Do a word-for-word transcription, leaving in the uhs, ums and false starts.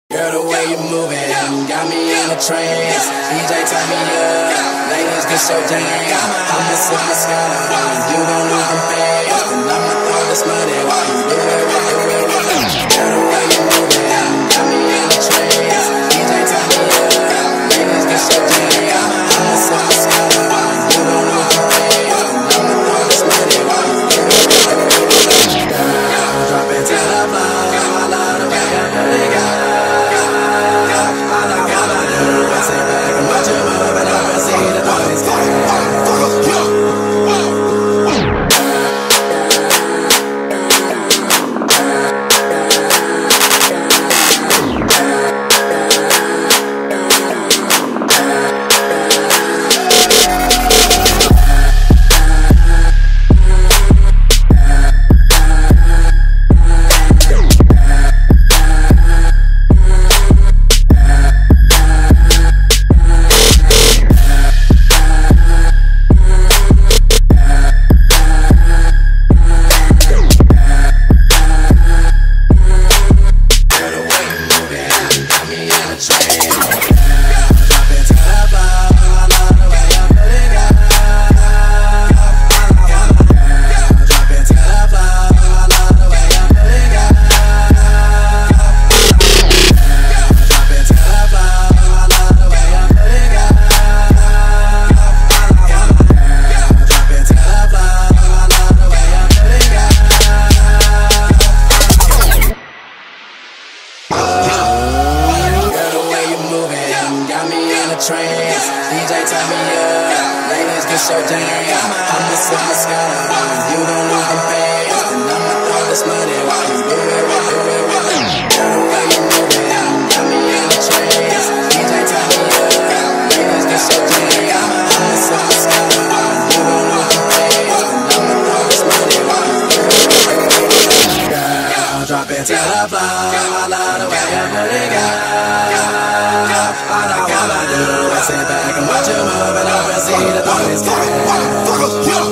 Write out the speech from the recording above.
Girl, the way you move it got me in a trance. D J, turn me up, ladies get so dang. I'ma sip my sky, you gon' lose them fast, and I'ma throw this money while you do it right, right, right. Girl, the way you move it got me in a trance. D J, turn me up, ladies get so dang. I'ma sip my sky, you gon' lose them fast, and I'ma throw this money while you do it right, right, right. Girl, drop it to the floor, I love the way you put it down. Trance. D J, turn me up, ladies get so dang. I'ma sip my sky, you gon' lose them fast, and I'ma throw this money while you do it right, right, right. Girl, the way you move it got me in a trance. D J, turn me up, ladies get so dang. I'ma sip my sky, you gon' lose them fast, and I'ma throw this money while you do it right, right, right. Girl, drop it to the floor, I love the way you put it down. Sit back and watch you move, and I will see the party's going.